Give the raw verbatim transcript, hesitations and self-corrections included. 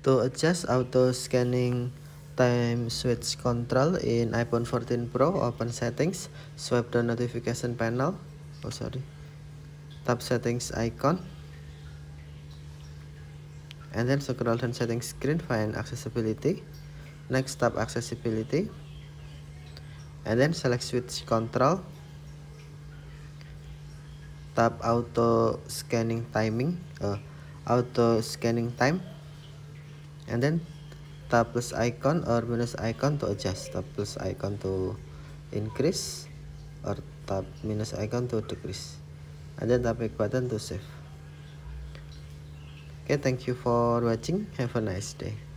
To adjust auto scanning time switch control in iPhone fourteen Pro, open settings, swipe the notification panel, oh sorry, tap settings icon, and then scroll down settings screen, find accessibility. Next, tap accessibility, and then select switch control, tap auto scanning timing, uh, auto scanning time, and then tap plus icon or minus icon to adjust. Tap plus icon to increase or tap minus icon to decrease, and then tap back button to save. Okay, thank you for watching. Have a nice day.